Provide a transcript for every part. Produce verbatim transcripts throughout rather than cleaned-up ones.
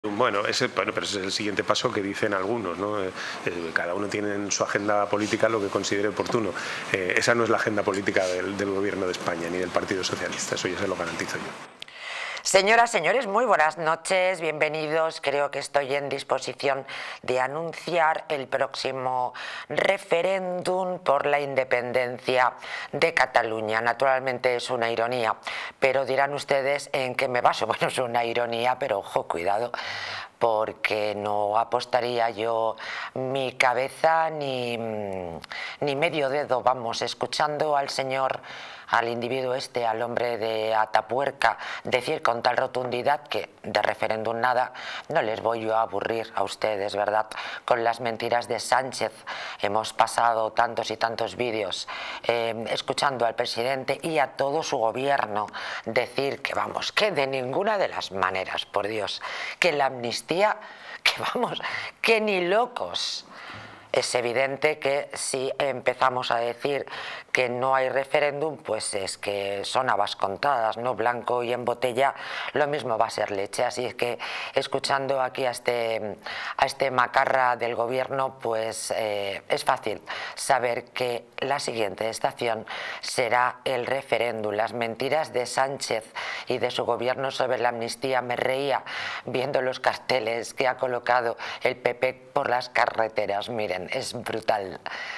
Bueno, ese, bueno, pero ese es el siguiente paso que dicen algunos, ¿no? Eh, eh, cada uno tiene en su agenda política lo que considere oportuno. Eh, esa no es la agenda política del, del Gobierno de España ni del Partido Socialista, eso ya se lo garantizo yo. Señoras, señores, muy buenas noches, bienvenidos. Creo que estoy en disposición de anunciar el próximo referéndum por la independencia de Cataluña. Naturalmente es una ironía, pero dirán ustedes en qué me baso. Bueno, es una ironía, pero ojo, cuidado, porque no apostaría yo mi cabeza ni, ni medio dedo, vamos, escuchando al señor, al individuo este, al hombre de Atapuerca, decir con tal rotundidad que de referéndum nada. No les voy yo a aburrir a ustedes, ¿verdad?, con las mentiras de Sánchez. Hemos pasado tantos y tantos vídeos eh, escuchando al presidente y a todo su gobierno decir que, vamos, que de ninguna de las maneras, por Dios, que la amnistía, que vamos, que ni locos. Es evidente que si empezamos a decir que no hay referéndum, pues es que son habas contadas, ¿no? Blanco y en botella lo mismo va a ser leche. Así es que, escuchando aquí a este, a este macarra del gobierno, pues eh, es fácil saber que la siguiente estación será el referéndum. Las mentiras de Sánchez y de su gobierno sobre la amnistía. Me reía viendo los carteles que ha colocado el P P por las carreteras. Miren, es brutal.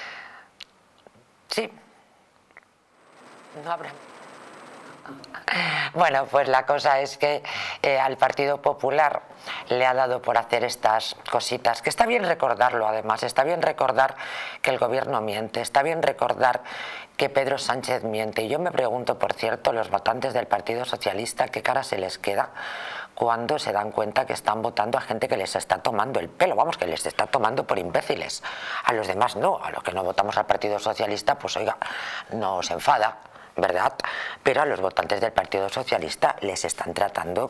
Sí. No habrá. Bueno, pues la cosa es que eh, al Partido Popular le ha dado por hacer estas cositas, que está bien recordarlo además, está bien recordar que el gobierno miente, está bien recordar que Pedro Sánchez miente. Y yo me pregunto, por cierto, los votantes del Partido Socialista, ¿qué cara se les queda cuando se dan cuenta que están votando a gente que les está tomando el pelo? Vamos, que les está tomando por imbéciles. A los demás no, a los que no votamos al Partido Socialista, pues oiga, nos enfada, ¿verdad? Pero a los votantes del Partido Socialista les están tratando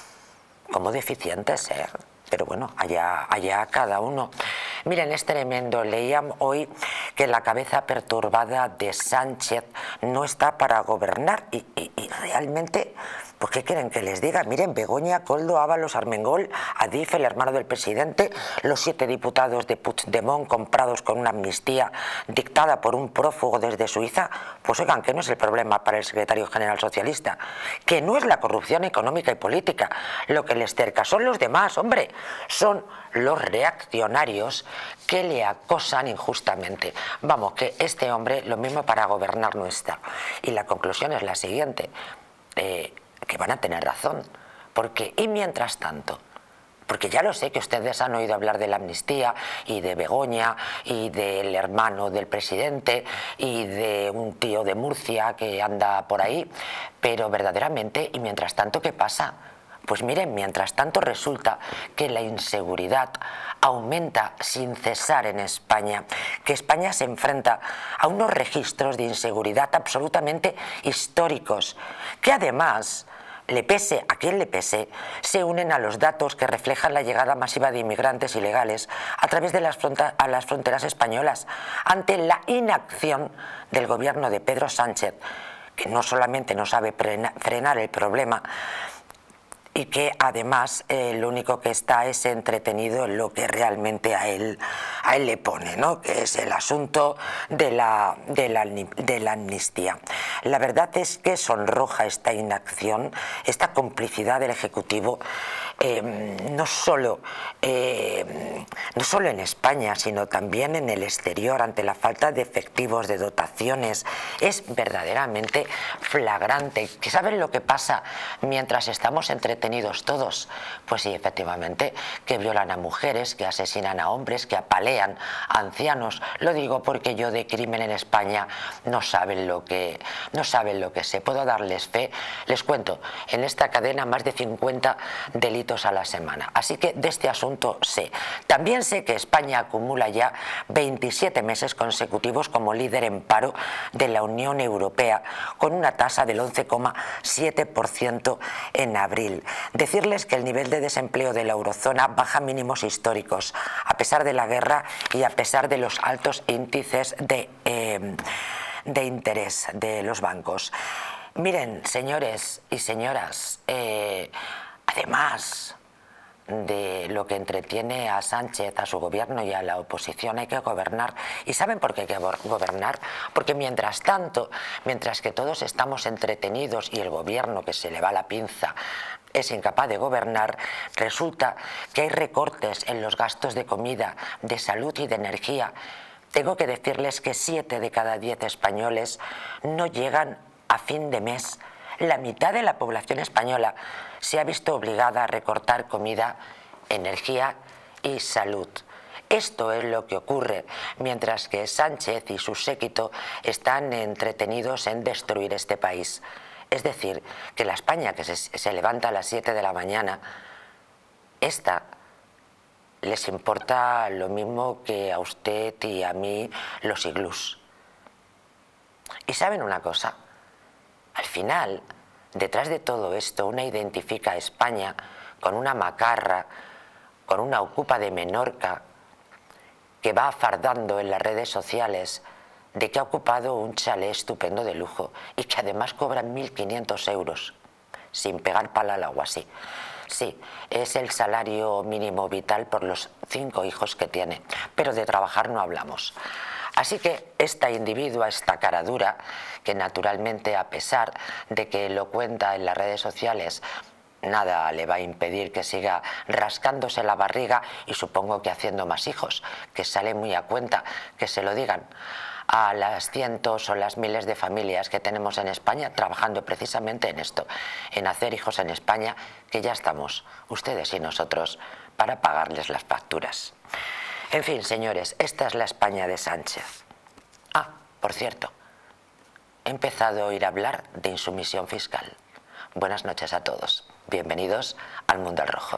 como deficientes, ¿eh? Pero bueno, allá, allá cada uno. Miren, es tremendo. Leía hoy que la cabeza perturbada de Sánchez no está para gobernar y, y, y realmente, ¿por qué quieren que les diga? Miren, Begoña, Koldo, Ábalos, Armengol, Adif, el hermano del presidente, los siete diputados de Puigdemont comprados con una amnistía dictada por un prófugo desde Suiza, pues oigan, que no es el problema para el secretario general socialista, que no es la corrupción económica y política, lo que les cerca son los demás, hombre, son los reaccionarios que le acosan injustamente. Vamos, que este hombre lo mismo para gobernar no está. Y la conclusión es la siguiente, eh, que van a tener razón, porque y mientras tanto, porque ya lo sé que ustedes han oído hablar de la amnistía y de Begoña y del hermano del presidente y de un tío de Murcia que anda por ahí, pero verdaderamente, y mientras tanto, ¿qué pasa? Pues miren, mientras tanto resulta que la inseguridad aumenta sin cesar en España, que España se enfrenta a unos registros de inseguridad absolutamente históricos, que además, le pese a quien le pese, se unen a los datos que reflejan la llegada masiva de inmigrantes ilegales a través de las, a las fronteras españolas, ante la inacción del gobierno de Pedro Sánchez, que no solamente no sabe frenar el problema, y que además eh, lo único que está es entretenido en lo que realmente a él, a él le pone, ¿no?, que es el asunto de la, de, la, de la amnistía. La verdad es que sonroja esta inacción, esta complicidad del Ejecutivo, eh, no, solo, eh, no solo en España, sino también en el exterior, ante la falta de efectivos, de dotaciones. Es verdaderamente flagrante. ¿Saben lo que pasa mientras estamos entretenidos todos? Pues sí, efectivamente, que violan a mujeres, que asesinan a hombres, que apalean a ancianos. Lo digo porque yo de crimen en España no saben lo que, no saben lo que sé. Puedo darles fe. Les cuento, en esta cadena más de cincuenta delitos a la semana. Así que de este asunto sé. También sé que España acumula ya veintisiete meses consecutivos como líder en paro de la Unión Europea, con una tasa del once coma siete por ciento en abril. Decirles que el nivel de desempleo de la eurozona baja mínimos históricos, a pesar de la guerra y a pesar de los altos índices de, eh, de interés de los bancos. Miren, señores y señoras, eh, además, de lo que entretiene a Sánchez, a su gobierno y a la oposición. Hay que gobernar. ¿Y saben por qué hay que gobernar? Porque mientras tanto, mientras que todos estamos entretenidos y el gobierno, que se le va la pinza, es incapaz de gobernar, resulta que hay recortes en los gastos de comida, de salud y de energía. Tengo que decirles que siete de cada diez españoles no llegan a fin de mes. La mitad de la población española se ha visto obligada a recortar comida, energía y salud. Esto es lo que ocurre mientras que Sánchez y su séquito están entretenidos en destruir este país. Es decir, que la España que se, se levanta a las siete de la mañana, esta les importa lo mismo que a usted y a mí los iglús. ¿Y saben una cosa? Al final, detrás de todo esto, una identifica a España con una macarra, con una ocupa de Menorca, que va fardando en las redes sociales de que ha ocupado un chalet estupendo de lujo y que además cobra mil quinientos euros, sin pegar pala al agua, sí. Sí, es el salario mínimo vital por los cinco hijos que tiene, pero de trabajar no hablamos. Así que esta individua, esta cara dura, que naturalmente, a pesar de que lo cuenta en las redes sociales, nada le va a impedir que siga rascándose la barriga y supongo que haciendo más hijos, que sale muy a cuenta, que se lo digan a las cientos o las miles de familias que tenemos en España trabajando precisamente en esto, en hacer hijos en España, que ya estamos, ustedes y nosotros, para pagarles las facturas. En fin, señores, esta es la España de Sánchez. Ah, por cierto, he empezado a oír hablar de insumisión fiscal. Buenas noches a todos. Bienvenidos al Mundo al Rojo.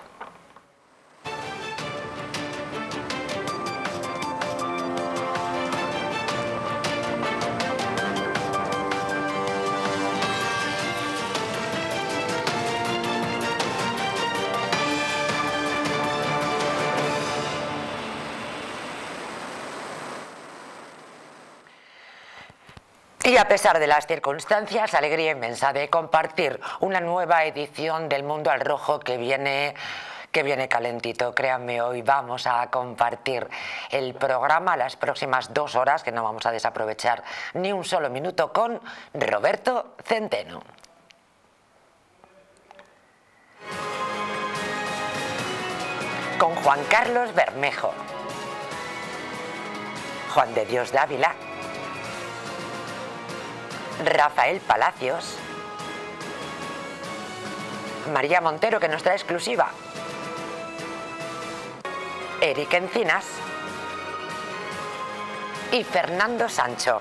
Y a pesar de las circunstancias, alegría inmensa de compartir una nueva edición del Mundo al Rojo que viene, que viene calentito. Créanme, hoy vamos a compartir el programa las próximas dos horas, que no vamos a desaprovechar ni un solo minuto, con Roberto Centeno. Con Juan Carlos Bermejo, Juan de Dios Dávila, Rafael Palacios, María Montero, que nos trae exclusiva, Eric Encinas y Fernando Sancho.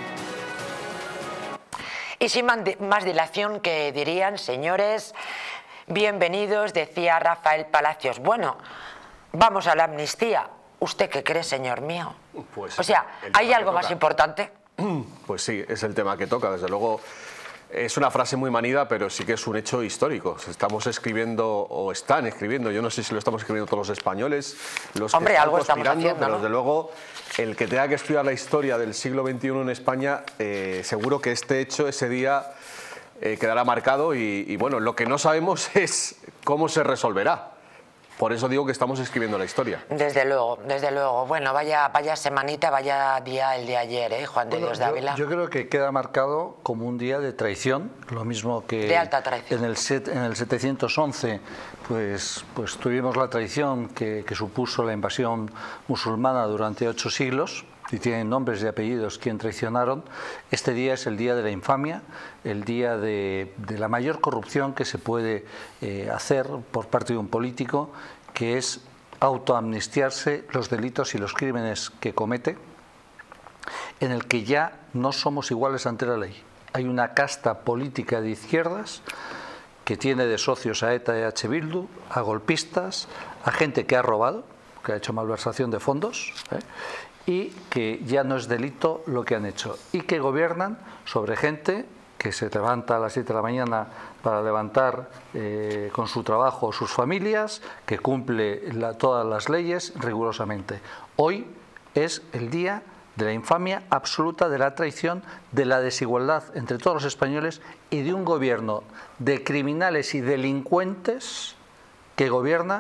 Y sin más dilación, que dirían, señores, bienvenidos, decía Rafael Palacios. Bueno, vamos a la amnistía. ¿Usted qué cree, señor mío? Pues o sea, ¿hay algo más importante? Pues sí, es el tema que toca, desde luego. Es una frase muy manida, pero sí que es un hecho histórico. Estamos escribiendo, o están escribiendo, yo no sé si lo estamos escribiendo todos los españoles, los Hombre, que están algo estamos haciendo, pero ¿no? Desde luego, el que tenga que estudiar la historia del siglo veintiuno en España, eh, seguro que este hecho, ese día, eh, quedará marcado y, y bueno, lo que no sabemos es cómo se resolverá. Por eso digo que estamos escribiendo la historia. Desde luego, desde luego. Bueno, vaya, vaya semanita, vaya día el de ayer, ¿eh, Juan de bueno, Dios yo, Dávila? Yo creo que queda marcado como un día de traición, lo mismo que de alta traición. En el, set, en el setecientos once pues, pues tuvimos la traición que, que supuso la invasión musulmana durante ocho siglos, y tienen nombres y apellidos quien traicionaron. Este día es el día de la infamia, el día de, de la mayor corrupción que se puede eh, hacer por parte de un político, que es autoamnistiarse los delitos y los crímenes que comete, en el que ya no somos iguales ante la ley. Hay una casta política de izquierdas que tiene de socios a ETA y a H. Bildu, a golpistas, a gente que ha robado, que ha hecho malversación de fondos, ¿eh? y que ya no es delito lo que han hecho, y que gobiernan sobre gente que se levanta a las siete de la mañana para levantar eh, con su trabajo sus familias, que cumple la, todas las leyes rigurosamente. Hoy es el día de la infamia absoluta, de la traición, de la desigualdad entre todos los españoles y de un gobierno de criminales y delincuentes que gobierna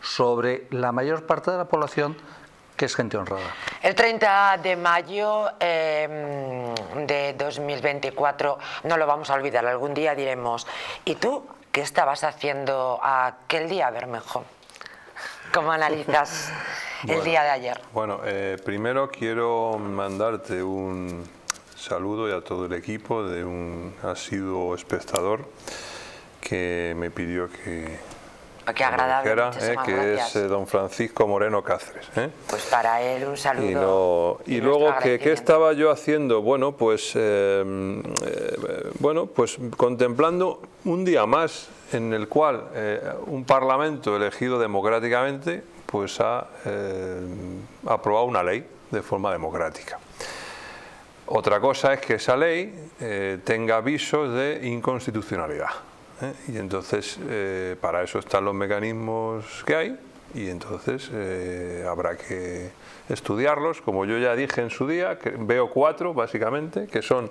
sobre la mayor parte de la población, que es gente honrada. El treinta de mayo eh, de dos mil veinticuatro, no lo vamos a olvidar, algún día diremos, ¿y tú qué estabas haciendo aquel día, Bermejo? ¿Cómo analizas el bueno, día de ayer? Bueno, eh, primero quiero mandarte un saludo y a todo el equipo de un asiduo espectador que me pidió que... Qué agradable, dijera, eh, que gracias. es eh, don Francisco Moreno Cáceres. ¿eh? Pues para él un saludo. Y, no, y, y luego, ¿qué, ¿qué estaba yo haciendo? Bueno, pues, eh, eh, bueno, pues contemplando un día más en el cual eh, un parlamento elegido democráticamente pues ha eh, aprobado una ley de forma democrática. Otra cosa es que esa ley eh, tenga avisos de inconstitucionalidad. ¿eh? Y entonces eh, para eso están los mecanismos que hay y entonces eh, habrá que estudiarlos, como yo ya dije en su día, que veo cuatro básicamente, que son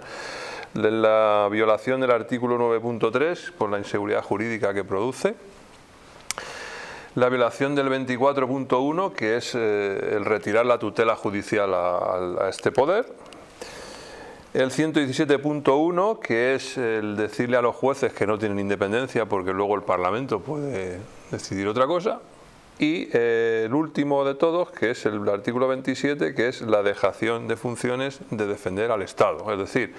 la violación del artículo nueve punto tres por la inseguridad jurídica que produce, la violación del veinticuatro punto uno, que es eh, el retirar la tutela judicial a, a, a este poder, el ciento diecisiete punto uno, que es el decirle a los jueces que no tienen independencia porque luego el Parlamento puede decidir otra cosa, y eh, el último de todos, que es el artículo veintisiete, que es la dejación de funciones de defender al Estado, es decir,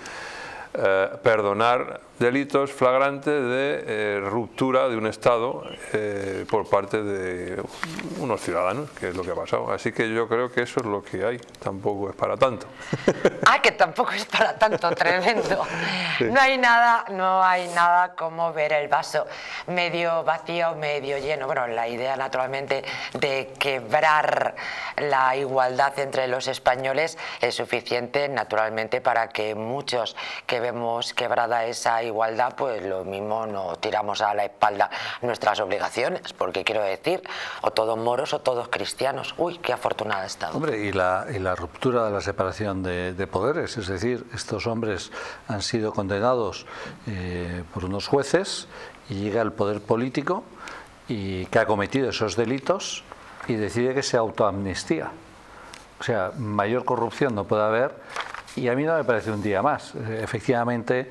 eh, perdonar delitos flagrantes de eh, ruptura de un Estado eh, por parte de unos ciudadanos, que es lo que ha pasado. Así que yo creo que eso es lo que hay, tampoco es para tanto. Ah, que tampoco es para tanto, tremendo. Sí. No hay nada, no hay nada como ver el vaso medio vacío, medio lleno. Bueno, la idea naturalmente de quebrar la igualdad entre los españoles es suficiente naturalmente para que muchos que vemos quebrada esa igualdad, pues lo mismo no tiramos a la espalda nuestras obligaciones, porque quiero decir, o todos moros o todos cristianos. Uy, qué afortunada he estado. Hombre, y la, y la ruptura de la separación de, de poderes, es decir, estos hombres han sido condenados eh, por unos jueces y llega el poder político y que ha cometido esos delitos y decide que se autoamnistía. O sea, mayor corrupción no puede haber. Y a mí no me parece un día más. Efectivamente,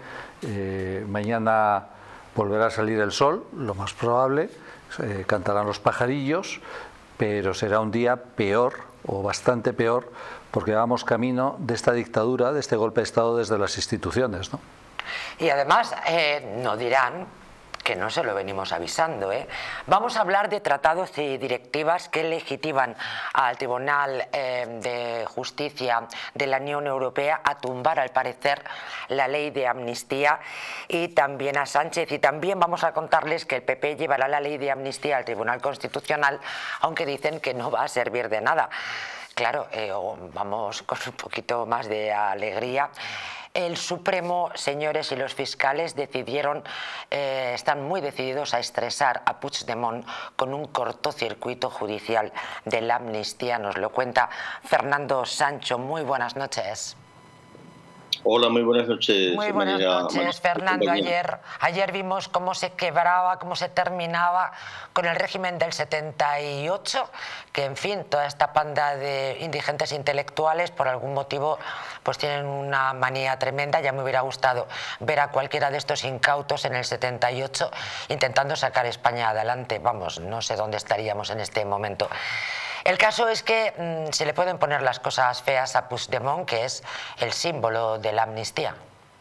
eh, mañana volverá a salir el sol, lo más probable, eh, cantarán los pajarillos, pero será un día peor, o bastante peor, porque vamos camino de esta dictadura, de este golpe de Estado desde las instituciones, ¿no? Y además, eh, no dirán que no se lo venimos avisando, ¿eh? Vamos a hablar de tratados y directivas que legitiman al Tribunal eh, de Justicia de la Unión Europea a tumbar, al parecer, la ley de amnistía, y también a Sánchez. Y también vamos a contarles que el P P llevará la ley de amnistía al Tribunal Constitucional, aunque dicen que no va a servir de nada. Claro, eh, vamos con un poquito más de alegría. El Supremo, señores, y los fiscales decidieron, eh, están muy decididos a estresar a Puigdemont con un cortocircuito judicial de la amnistía. Nos lo cuenta Fernando Sancho. Muy buenas noches. Hola, muy buenas noches. Muy buenas noches, Fernando. Ayer, ayer vimos cómo se quebraba, cómo se terminaba con el régimen del setenta y ocho, que en fin, toda esta panda de indigentes intelectuales por algún motivo pues tienen una manía tremenda. Ya me hubiera gustado ver a cualquiera de estos incautos en el setenta y ocho intentando sacar España adelante. Vamos, no sé dónde estaríamos en este momento. El caso es que mmm, se le pueden poner las cosas feas a Puigdemont, que es el símbolo de la amnistía.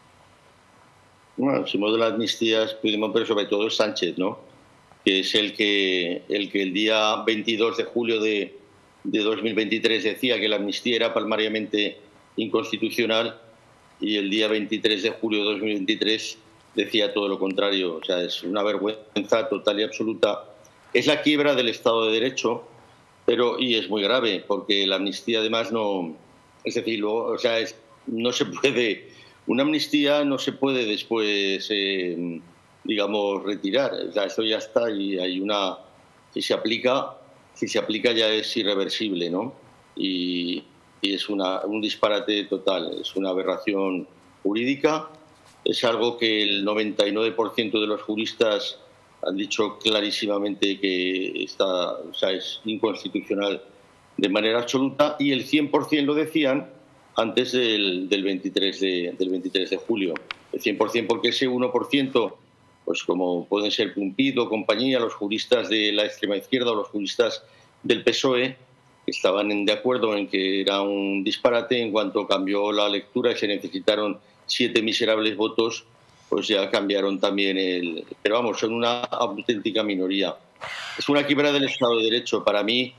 Bueno, el símbolo de la amnistía es Puigdemont, pero sobre todo es Sánchez, ¿no? Que es el que el, que el día veintidós de julio de, de dos mil veintitrés decía que la amnistía era palmariamente inconstitucional, y el día veintitrés de julio de dos mil veintitrés decía todo lo contrario. O sea, es una vergüenza total y absoluta. Es la quiebra del Estado de Derecho. Pero, y es muy grave, porque la amnistía además no, es decir, luego, o sea, es, no se puede, una amnistía no se puede después, eh, digamos, retirar. O sea, eso ya está y hay una, si se aplica, si se aplica ya es irreversible, ¿no? Y, y es una, un disparate total, es una aberración jurídica, es algo que el noventa y nueve por ciento de los juristas han dicho clarísimamente que está, o sea, es inconstitucional de manera absoluta, y el cien por cien lo decían antes del, del, veintitrés de, del veintitrés de julio. El cien por cien porque ese uno por ciento, pues como pueden ser Pumpido, compañía, los juristas de la extrema izquierda o los juristas del P S O E, estaban de acuerdo en que era un disparate. En cuanto cambió la lectura y se necesitaron siete miserables votos, pues ya cambiaron también el... Pero vamos, son una auténtica minoría. Es una quiebra del Estado de Derecho, para mí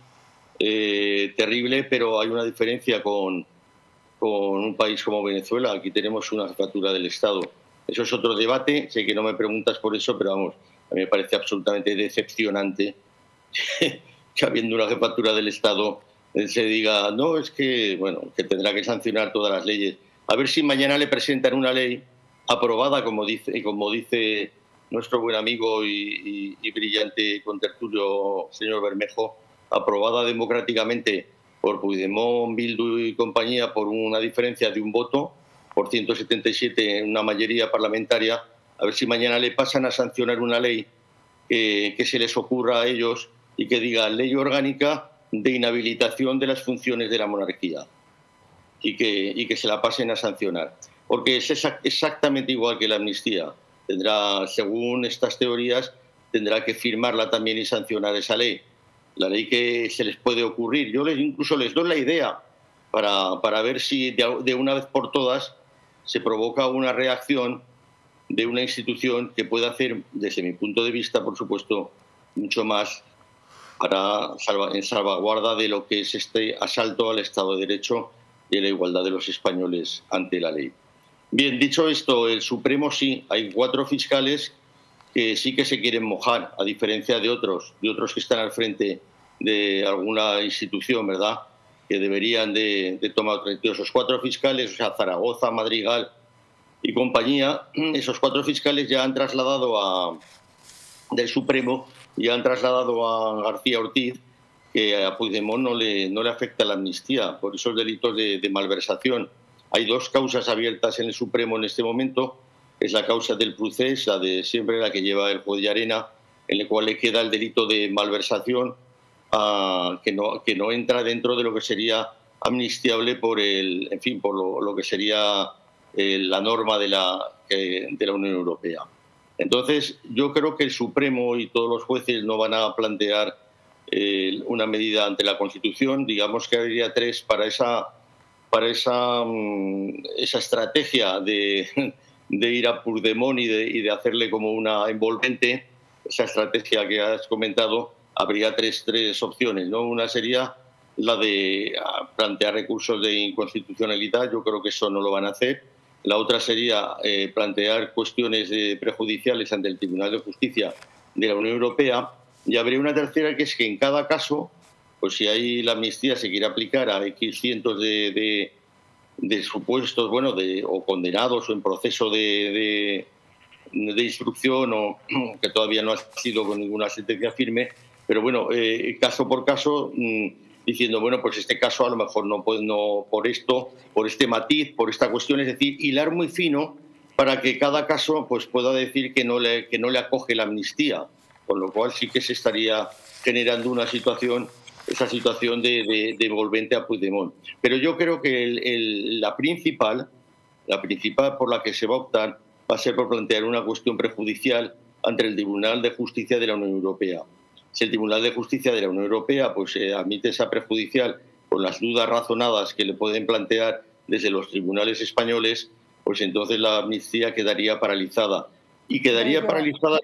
eh, terrible, pero hay una diferencia con, con un país como Venezuela. Aquí tenemos una jefatura del Estado. Eso es otro debate, sé que no me preguntas por eso, pero vamos, a mí me parece absolutamente decepcionante que habiendo una jefatura del Estado se diga, no, es que, bueno, que tendrá que sancionar todas las leyes. A ver si mañana le presentan una ley aprobada, como dice, como dice nuestro buen amigo y, y, y brillante contertulio señor Bermejo, aprobada democráticamente por Puigdemont, Bildu y compañía por una diferencia de un voto, por ciento setenta y siete en una mayoría parlamentaria. A ver si mañana le pasan a sancionar una ley que, que se les ocurra a ellos y que diga ley orgánica de inhabilitación de las funciones de la monarquía y que, y que se la pasen a sancionar. Porque es exactamente igual que la amnistía. Tendrá, según estas teorías, tendrá que firmarla también y sancionar esa ley. La ley que se les puede ocurrir. Yo les, incluso les doy la idea para, para ver si de, de una vez por todas se provoca una reacción de una institución que pueda hacer, desde mi punto de vista, por supuesto, mucho más para salva, en salvaguarda de lo que es este asalto al Estado de Derecho y a la igualdad de los españoles ante la ley. Bien, dicho esto, el Supremo sí, hay cuatro fiscales que sí que se quieren mojar, a diferencia de otros, de otros que están al frente de alguna institución, ¿verdad?, que deberían de, de tomar otro sentido. Esos cuatro fiscales, o sea, Zaragoza, Madrigal y compañía, esos cuatro fiscales ya han trasladado a, del Supremo, ya han trasladado a García Ortiz que a Puigdemont no le, no le afecta la amnistía por esos delitos de, de malversación. Hay dos causas abiertas en el Supremo en este momento. Es la causa del procés, la de siempre, la que lleva el juez Llarena, en la cual le queda el delito de malversación, uh, que, no, que no entra dentro de lo que sería amnistiable por el, en fin, por lo, lo que sería eh, la norma de la, eh, de la Unión Europea. Entonces, yo creo que el Supremo y todos los jueces no van a plantear eh, una medida ante la Constitución. Digamos que habría tres para esa, para esa, um, esa estrategia de, de ir a Puigdemont y de, y de hacerle como una envolvente, esa estrategia que has comentado. Habría tres, tres opciones, ¿no? Una sería la de plantear recursos de inconstitucionalidad. Yo creo que eso no lo van a hacer. La otra sería eh, plantear cuestiones eh, prejudiciales ante el Tribunal de Justicia de la Unión Europea. Y habría una tercera, que es que en cada caso, pues si hay la amnistía se quiere aplicar a X cientos de, de, de supuestos, bueno, de, o condenados o en proceso de, de, de instrucción, o que todavía no ha sido con ninguna sentencia firme, pero bueno, eh, caso por caso, mmm, diciendo, bueno, pues este caso a lo mejor no puede, no, por esto, por este matiz, por esta cuestión, es decir, hilar muy fino para que cada caso pues pueda decir que no le, que no le acoge la amnistía, con lo cual sí que se estaría generando una situación, esa situación de, de, de envolvente a Puigdemont. Pero yo creo que el, el, la principal, la principal por la que se va a optar va a ser por plantear una cuestión prejudicial ante el Tribunal de Justicia de la Unión Europea. Si el Tribunal de Justicia de la Unión Europea pues, eh, admite esa prejudicial con las dudas razonadas que le pueden plantear desde los tribunales españoles, pues entonces la amnistía quedaría paralizada. Y quedaría sí, paralizada...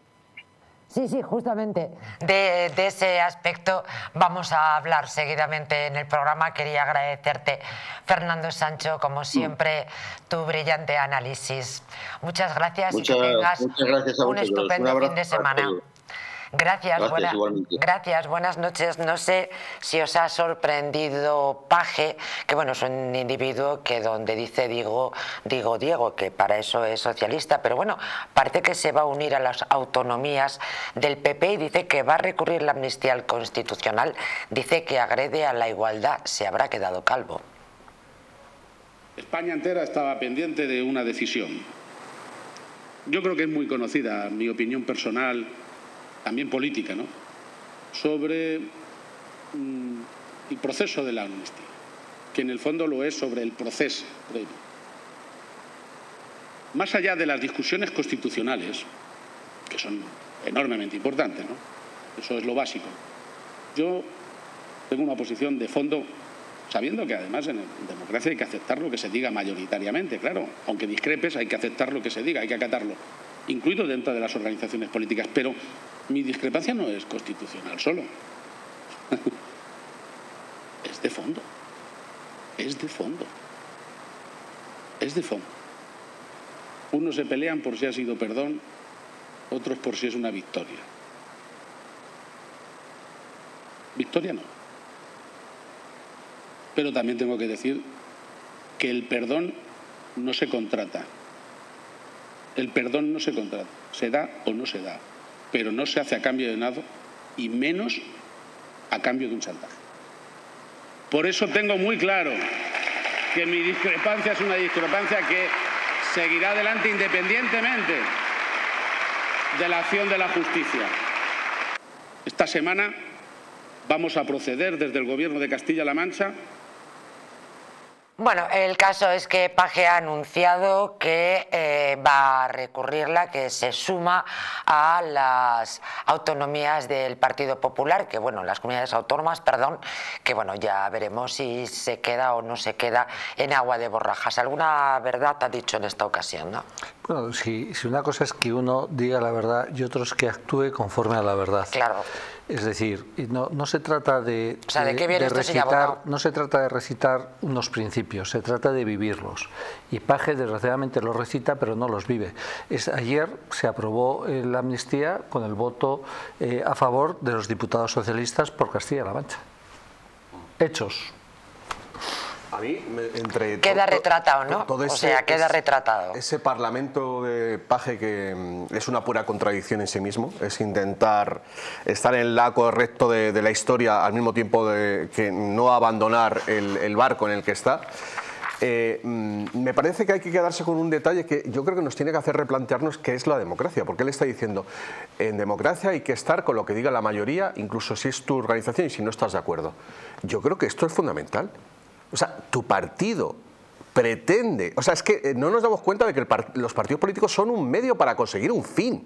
Sí, sí, justamente de, de ese aspecto vamos a hablar seguidamente en el programa. Quería agradecerte, Fernando Sancho, como siempre, tu brillante análisis. Muchas gracias muchas, y que tengas muchas gracias a un estupendo un fin de semana. Gracias, gracias, buena, gracias, buenas noches. No sé si os ha sorprendido Paje, que bueno, es un individuo que donde dice digo, digo Diego, que para eso es socialista, pero bueno, parece que se va a unir a las autonomías del P P y dice que va a recurrir la amnistía al Constitucional, dice que agrede a la igualdad. Se habrá quedado calvo. España entera estaba pendiente de una decisión. Yo creo que es muy conocida mi opinión personal también política, ¿no?, sobre mmm, el proceso de la amnistía, que en el fondo lo es sobre el proceso previo. Más allá de las discusiones constitucionales, que son enormemente importantes, ¿no?, eso es lo básico, yo tengo una posición de fondo, sabiendo que además en democracia hay que aceptar lo que se diga mayoritariamente, claro, aunque discrepes hay que aceptar lo que se diga, hay que acatarlo, incluido dentro de las organizaciones políticas, pero mi discrepancia no es constitucional solo, es de fondo, es de fondo, es de fondo. Unos se pelean por si ha sido perdón, otros por si es una victoria. Victoria no. Pero también tengo que decir que el perdón no se contrata. El perdón no se contrata. Se da o no se da. Pero no se hace a cambio de nada y menos a cambio de un chantaje. Por eso tengo muy claro que mi discrepancia es una discrepancia que seguirá adelante independientemente de la acción de la justicia. Esta semana vamos a proceder desde el Gobierno de Castilla-La Mancha. Bueno, el caso es que Paje ha anunciado que eh, va a recurrirla, que se suma a las autonomías del Partido Popular, que bueno, las comunidades autónomas, perdón, que bueno, ya veremos si se queda o no se queda en agua de borrajas. ¿Alguna verdad ha dicho en esta ocasión, no? Bueno, si, si una cosa es que uno diga la verdad y otro es que actúe conforme a la verdad. Claro. Es decir, no, no se trata de, o sea, ¿de, qué viene de esto recitar, no se trata de recitar unos principios, se trata de vivirlos. Y Paje desgraciadamente los recita, pero no los vive. Es, ayer se aprobó eh, la amnistía con el voto eh, a favor de los diputados socialistas por Castilla-La Mancha. Hechos. A mí, entre queda to, to, retratado, ¿no? Todo ese, o sea, queda es, retratado. Ese parlamento de Paje que es una pura contradicción en sí mismo, es intentar estar en el lado correcto de, de la historia al mismo tiempo de que no abandonar el, el barco en el que está. Eh, me parece que hay que quedarse con un detalle que yo creo que nos tiene que hacer replantearnos qué es la democracia, porque él está diciendo, en democracia hay que estar con lo que diga la mayoría, incluso si es tu organización y si no estás de acuerdo. Yo creo que esto es fundamental. O sea, tu partido pretende... O sea, es que no nos damos cuenta de que el part los partidos políticos son un medio para conseguir un fin.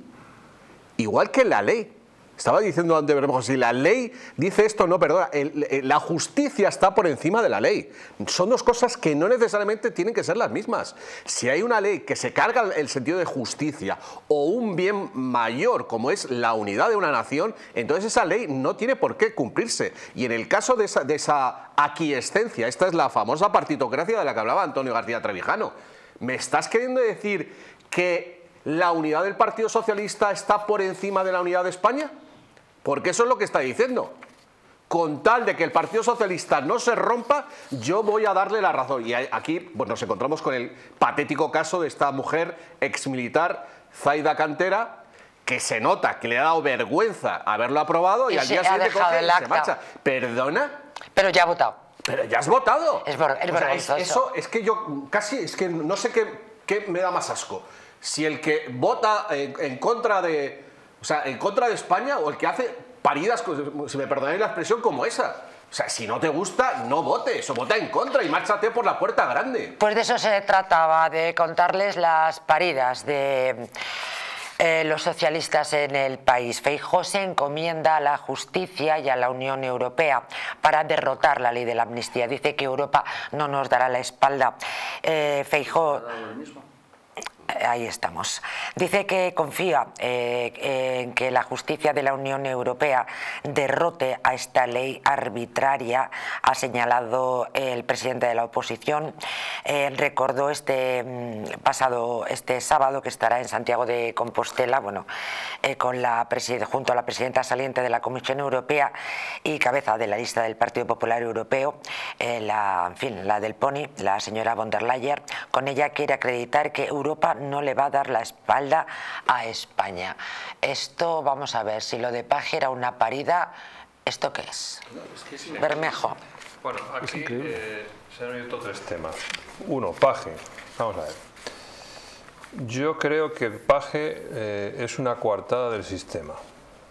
Igual que la ley. Estaba diciendo antes, veremos, si la ley dice esto, no, perdona, el, el, la justicia está por encima de la ley. Son dos cosas que no necesariamente tienen que ser las mismas. Si hay una ley que se carga el sentido de justicia o un bien mayor, como es la unidad de una nación, entonces esa ley no tiene por qué cumplirse. Y en el caso de esa, de esa aquiescencia, esta es la famosa partitocracia de la que hablaba Antonio García Trevijano. ¿Me estás queriendo decir que la unidad del Partido Socialista está por encima de la unidad de España? Porque eso es lo que está diciendo. Con tal de que el Partido Socialista no se rompa, yo voy a darle la razón. Y aquí pues, nos encontramos con el patético caso de esta mujer exmilitar, Zaida Cantera, que se nota que le ha dado vergüenza haberlo aprobado y, y al día siguiente coge y se marcha. ¿Perdona? Pero ya ha votado. Pero ya has votado. Es, ver, es, o sea, es Eso es que yo casi, es que no sé qué, qué me da más asco. Si el que vota en, en contra de... O sea, en contra de España o el que hace paridas, si me perdonáis la expresión, como esa. O sea, si no te gusta, no votes o vota en contra y márchate por la puerta grande. Pues de eso se trataba, de contarles las paridas de eh, los socialistas en el país. Feijóo se encomienda a la justicia y a la Unión Europea para derrotar la ley de la amnistía. Dice que Europa no nos dará la espalda. Eh, Feijóo... Ahí estamos. Dice que confía eh, en que la justicia de la Unión Europea derrote a esta ley arbitraria, ha señalado el presidente de la oposición. Eh, recordó este mm, pasado este sábado que estará en Santiago de Compostela, bueno, eh, con la junto a la presidenta saliente de la Comisión Europea y cabeza de la lista del Partido Popular Europeo, eh, la, en fin, la del Pony, la señora von der Leyen. Con ella quiere acreditar que Europa no le va a dar la espalda a España. Esto, vamos a ver, si lo de Paje era una parida, ¿esto qué es? No, es que es Bermejo. Bueno, aquí eh, se han abierto tres temas. Uno, Paje. Vamos a ver. Yo creo que Paje eh, es una coartada del sistema.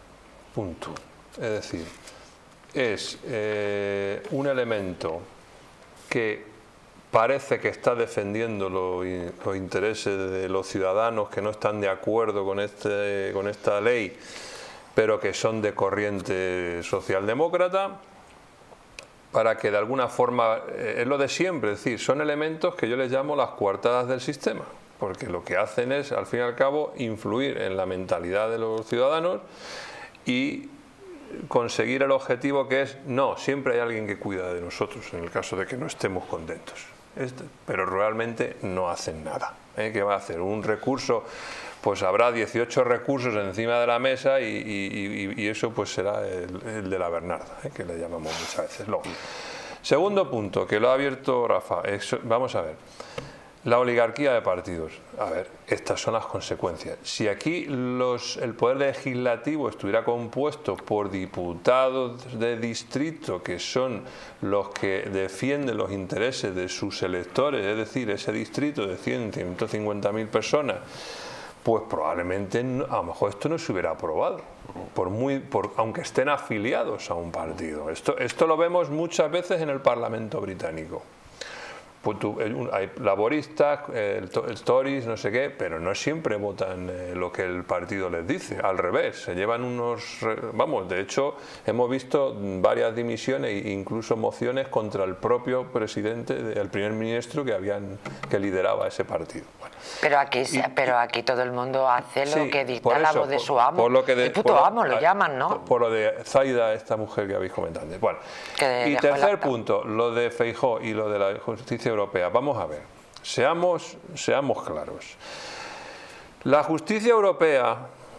punto. Es decir, es eh, un elemento que parece que está defendiendo los, los intereses de los ciudadanos que no están de acuerdo con, este, con esta ley, pero que son de corriente socialdemócrata, para que de alguna forma, eh, es lo de siempre, es decir, son elementos que yo les llamo las coartadas del sistema, porque lo que hacen es, al fin y al cabo, influir en la mentalidad de los ciudadanos y conseguir el objetivo que es, no, siempre hay alguien que cuida de nosotros en el caso de que no estemos contentos. Este, pero realmente no hacen nada. ¿eh? ¿Qué va a hacer? Un recurso, pues habrá dieciocho recursos encima de la mesa y, y, y, y eso pues será el, el de la Bernarda, ¿eh? que le llamamos muchas veces. Luego, segundo punto, que lo ha abierto Rafa, es, vamos a ver. La oligarquía de partidos. A ver, estas son las consecuencias. Si aquí los, el poder legislativo estuviera compuesto por diputados de distrito, que son los que defienden los intereses de sus electores, es decir, ese distrito de cien, ciento cincuenta mil personas, pues probablemente a lo mejor esto no se hubiera aprobado, por muy, por, aunque estén afiliados a un partido. Esto, esto lo vemos muchas veces en el Parlamento británico. Pues tú, hay laboristas, el, el Tories, no sé qué, pero no siempre votan eh, lo que el partido les dice, al revés, se llevan unos, vamos, de hecho hemos visto varias dimisiones e incluso mociones contra el propio presidente, el primer ministro que habían que lideraba ese partido. Bueno, pero aquí y, pero aquí todo el mundo hace lo sí, que dicta la voz de su amo, por lo que de, el puto por, amo lo llaman, ¿no? Por, por lo de Zaida, esta mujer que habéis comentado antes. Bueno, y tercer punto, lo de Feijóo y lo de la justicia europea. Vamos a ver, seamos, seamos claros. La justicia europea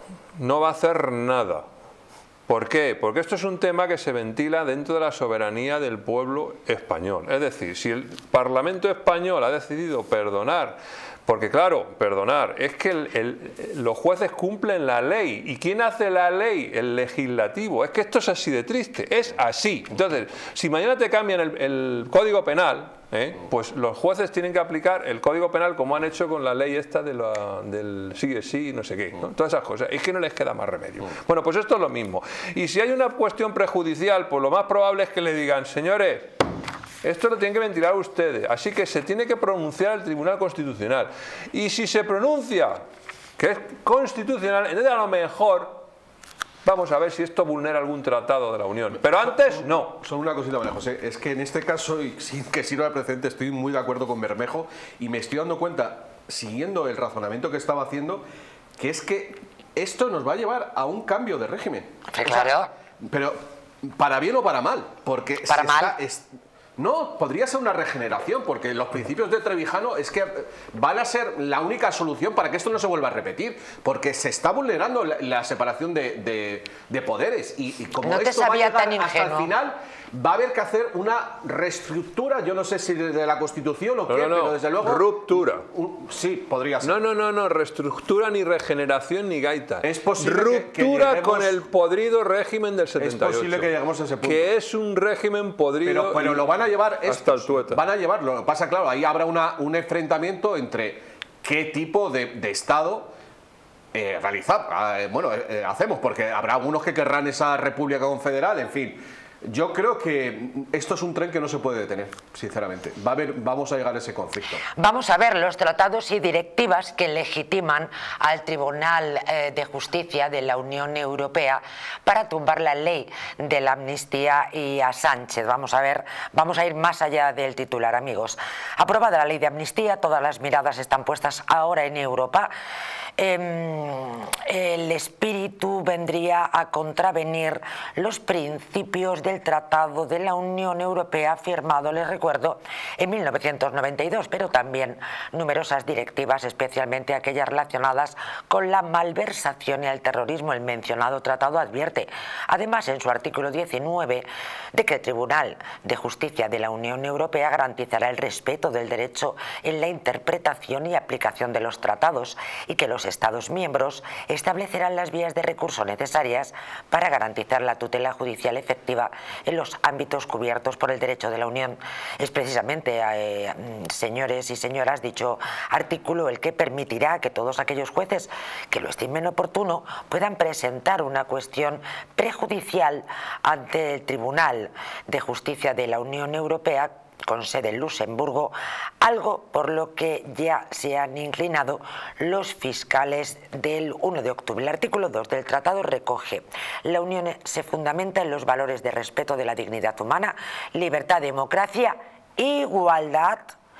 no va a hacer nada. ¿Por qué? Porque esto es un tema que se ventila dentro de la soberanía del pueblo español. Es decir, si el Parlamento español ha decidido perdonar, porque claro, perdonar, es que el, el, los jueces cumplen la ley. ¿Y quién hace la ley? El legislativo. Es que esto es así de triste, es así. Entonces, si mañana te cambian el, el Código Penal, ¿eh? pues los jueces tienen que aplicar el Código Penal como han hecho con la ley esta de la, del sí es sí, no sé qué, ¿no? Todas esas cosas. Es que no les queda más remedio. Bueno, pues esto es lo mismo. Y si hay una cuestión prejudicial, pues lo más probable es que le digan, señores, esto lo tienen que ventilar ustedes, así que se tiene que pronunciar el Tribunal Constitucional. Y si se pronuncia que es constitucional, entonces a lo mejor vamos a ver si esto vulnera algún tratado de la Unión. Pero antes, no. Solo una cosita, María José. Es que en este caso, y sin que sirva de precedente, estoy muy de acuerdo con Bermejo y me estoy dando cuenta, siguiendo el razonamiento que estaba haciendo, que es que esto nos va a llevar a un cambio de régimen. Sí, claro. O sea, pero para bien o para mal, porque para se mal. Está, es, no, podría ser una regeneración, porque los principios de Trevijano es que van a ser la única solución para que esto no se vuelva a repetir, porque se está vulnerando la, la separación de, de, de poderes y, y como no esto va a llegar tan hasta el final, va a haber que hacer una reestructura, yo no sé si de la Constitución o no, qué, no, no. pero desde luego... Ruptura. Un, sí, podría ser. No, no, no, no, reestructura ni regeneración ni gaita. Es posible Ruptura que, que lleguemos, con el podrido régimen del setenta y ocho. Es posible que lleguemos a ese punto. Que es un régimen podrido. Pero, pero lo van a llevar hasta estos, el tueta. Van a llevar, lo que pasa, claro, ahí habrá una, un enfrentamiento entre qué tipo de, de Estado eh, realizar, eh, bueno, eh, hacemos, porque habrá algunos que querrán esa república confederal, en fin. Yo creo que esto es un tren que no se puede detener, sinceramente. Va a haber, vamos a llegar a ese conflicto. Vamos a ver los tratados y directivas que legitiman al Tribunal eh, de Justicia de la Unión Europea para tumbar la ley de la amnistía y a Sánchez. Vamos a ver, vamos a ir más allá del titular, amigos. Aprobada la ley de amnistía, todas las miradas están puestas ahora en Europa. Eh, el espíritu vendría a contravenir los principios del Tratado de la Unión Europea firmado, les recuerdo, en mil novecientos noventa y dos, pero también numerosas directivas, especialmente aquellas relacionadas con la malversación y el terrorismo. El mencionado tratado advierte, además, en su artículo diecinueve, de que el Tribunal de Justicia de la Unión Europea garantizará el respeto del derecho en la interpretación y aplicación de los tratados y que los los Estados miembros establecerán las vías de recurso necesarias para garantizar la tutela judicial efectiva en los ámbitos cubiertos por el derecho de la Unión. Es precisamente, eh, señores y señoras, dicho artículo el que permitirá que todos aquellos jueces que lo estimen oportuno puedan presentar una cuestión prejudicial ante el Tribunal de Justicia de la Unión Europea con sede en Luxemburgo, algo por lo que ya se han inclinado los fiscales del uno de octubre. El artículo dos del tratado recoge: la Unión se fundamenta en los valores de respeto de la dignidad humana, libertad, democracia, igualdad,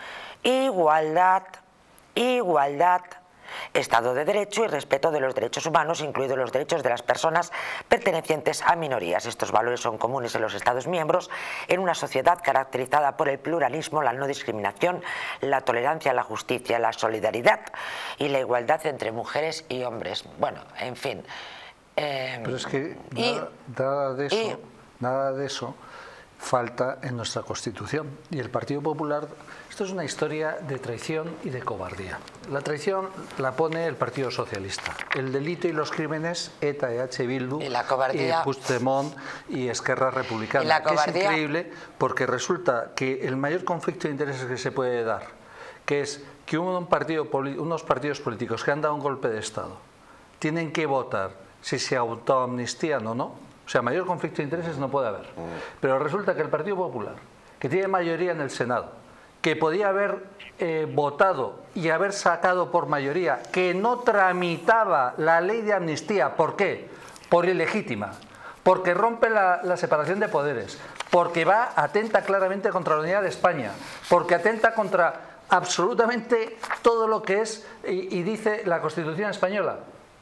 igualdad, igualdad, Estado de Derecho y respeto de los derechos humanos, incluidos los derechos de las personas pertenecientes a minorías. Estos valores son comunes en los Estados miembros en una sociedad caracterizada por el pluralismo, la no discriminación, la tolerancia, la justicia, la solidaridad y la igualdad entre mujeres y hombres. Bueno, en fin. Eh, Pero es que y, nada, nada de eso, y, nada de eso falta en nuestra Constitución. Y el Partido Popular, esto es una historia de traición y de cobardía. La traición la pone el Partido Socialista. El delito y los crímenes, ETA, E H Bildu, y la cobardía, y Puigdemont y Esquerra Republicana. Y la cobardía, que es increíble porque resulta que el mayor conflicto de intereses que se puede dar, que es que un partido, unos partidos políticos que han dado un golpe de Estado tienen que votar si se autoamnistían o no. O sea, mayor conflicto de intereses no puede haber. Pero resulta que el Partido Popular, que tiene mayoría en el Senado, que podía haber eh, votado y haber sacado por mayoría, que no tramitaba la ley de amnistía. ¿Por qué? Por ilegítima, porque rompe la, la separación de poderes, porque va, atenta claramente contra la unidad de España, porque atenta contra absolutamente todo lo que es y, y dice la Constitución española.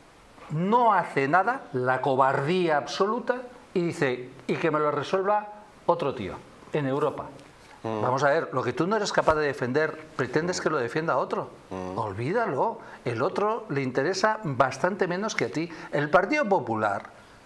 No hace nada, la cobardía absoluta, y dice, y que me lo resuelva otro tío, en Europa. Mm. Vamos a ver, lo que tú no eres capaz de defender, pretendes que lo defienda otro. Mm. Olvídalo, el otro le interesa bastante menos que a ti. El Partido Popular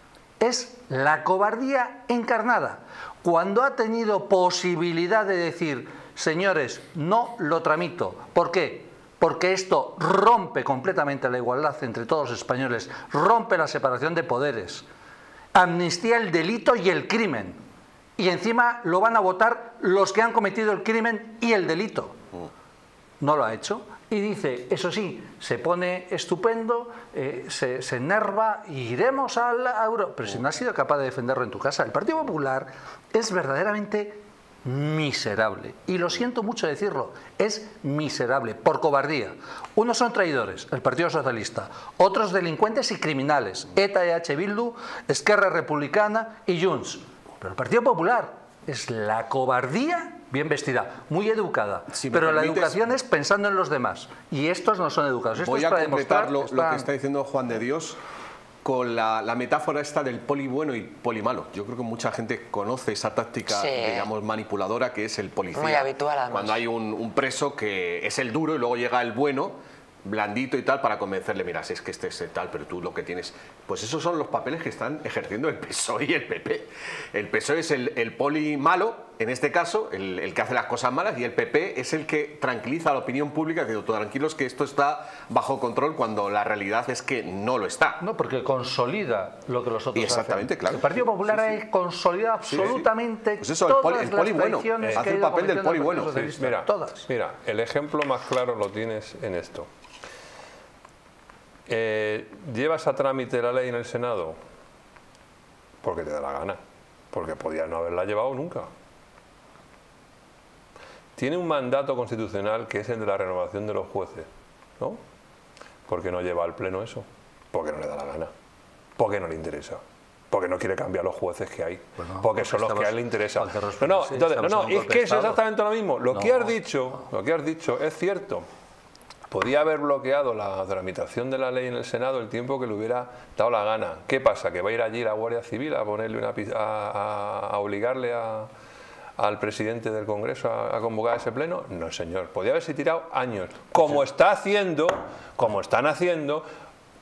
es la cobardía encarnada. Cuando ha tenido posibilidad de decir, señores, no lo tramito. ¿Por qué? Porque esto rompe completamente la igualdad entre todos los españoles, rompe la separación de poderes, amnistía el delito y el crimen, y encima lo van a votar los que han cometido el crimen y el delito. No lo ha hecho, y dice, eso sí, se pone estupendo, eh, se, se enerva, y iremos al euro, pero si no has sido capaz de defenderlo en tu casa. El Partido Popular es verdaderamente miserable, y lo siento mucho decirlo, es miserable, por cobardía. Unos son traidores, el Partido Socialista, otros delincuentes y criminales, ETA, E H Bildu, Esquerra Republicana y Junts. Pero el Partido Popular es la cobardía bien vestida, muy educada, si pero la educación es pensando en los demás, y estos no son educados. Esto voy es a para completar lo, están... lo que está diciendo Juan de Dios con la, la metáfora esta del poli bueno y poli malo. Yo creo que mucha gente conoce esa táctica, sí, digamos, manipuladora, que es el policía. Muy habitual, además. Cuando hay un, un preso que es el duro y luego llega el bueno, blandito y tal, para convencerle, mira, si es que este es el tal, pero tú lo que tienes... Pues esos son los papeles que están ejerciendo el P S O E y el P P. El P S O E es el, el poli malo, en este caso, el, el que hace las cosas malas, y el P P es el que tranquiliza a la opinión pública, que digo, tranquilos que esto está bajo control, cuando la realidad es que no lo está. No, porque consolida lo que los otros y exactamente, hacen. Claro. El Partido Popular sí, sí. consolida absolutamente sí, sí. Pues eso, el poli, todas el poli las bueno, traiciones eh, que hace el papel del poli bueno. Sí, mira, todas. Mira, el ejemplo más claro lo tienes en esto. Eh, ¿Llevas a trámite la ley en el Senado? Porque te da la gana, porque podías no haberla llevado nunca. Tiene un mandato constitucional que es el de la renovación de los jueces, ¿no? ¿Por qué no lleva al Pleno eso? Porque no le da la gana, porque no le interesa, porque no quiere cambiar los jueces que hay, bueno, porque, porque son los que a él le interesa. No, no, entonces, no, no, es que es exactamente lo mismo. Lo, no, que has dicho, no. lo que has dicho es cierto. Podía haber bloqueado la tramitación de la ley en el Senado el tiempo que le hubiera dado la gana. ¿Qué pasa? ¿Que va a ir allí la Guardia Civil a ponerle una a, a, a obligarle a, al presidente del Congreso a, a convocar ese pleno? No, señor. Podía haberse tirado años. Como está haciendo, como están haciendo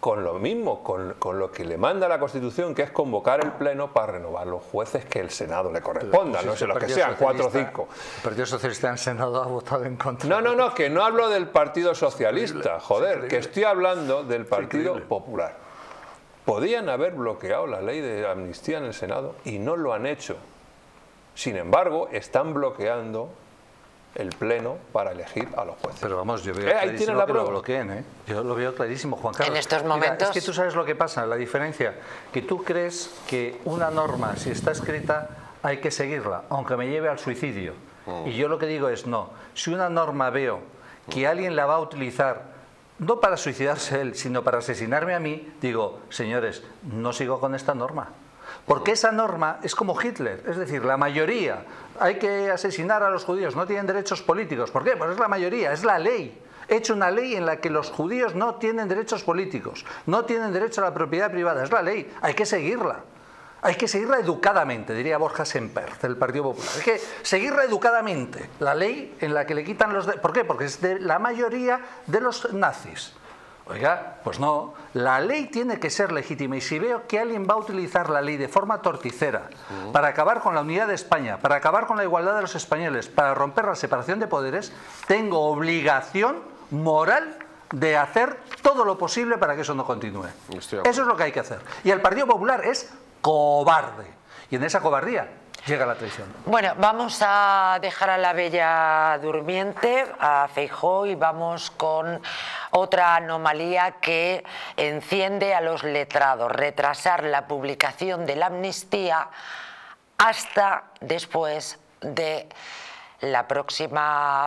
con lo mismo, con, con lo que le manda la Constitución, que es convocar el Pleno para renovar los jueces que el Senado le corresponda, pues, no sé, los que sean, cuatro o cinco. El Partido Socialista en el Senado ha votado en contra. No, no, no, que no hablo del Partido Socialista, joder, que estoy hablando del Partido Popular. Podían haber bloqueado la ley de amnistía en el Senado y no lo han hecho. Sin embargo, están bloqueando el Pleno para elegir a los jueces. Pero vamos, yo veo eh, ahí tienen la que prueba. lo bloqueen, ¿eh? Yo lo veo clarísimo, Juan Carlos. En estos momentos... Mira, es que tú sabes lo que pasa, la diferencia, que tú crees que una norma, si está escrita, hay que seguirla, aunque me lleve al suicidio. Mm. Y yo lo que digo es, no, si una norma veo que alguien la va a utilizar, no para suicidarse él, sino para asesinarme a mí, digo, señores, no sigo con esta norma. Porque esa norma es como Hitler, es decir, la mayoría, hay que asesinar a los judíos, no tienen derechos políticos. ¿Por qué? Pues es la mayoría, es la ley. He hecho una ley en la que los judíos no tienen derechos políticos, no tienen derecho a la propiedad privada, es la ley, hay que seguirla. Hay que seguirla educadamente, diría Borja Semper, del Partido Popular. Hay que seguirla educadamente, la ley en la que le quitan los... De... ¿Por qué? Porque es de la mayoría de los nazis. Oiga, pues no, la ley tiene que ser legítima y si veo que alguien va a utilizar la ley de forma torticera uh-huh. para acabar con la unidad de España, para acabar con la igualdad de los españoles, para romper la separación de poderes, tengo obligación moral de hacer todo lo posible para que eso no continúe. Eso es lo que hay que hacer. Y el Partido Popular es cobarde. Y en esa cobardía llega la traición. Bueno, vamos a dejar a la Bella Durmiente, a Feijóo, y vamos con otra anomalía que enciende a los letrados: retrasar la publicación de la amnistía hasta después de la próxima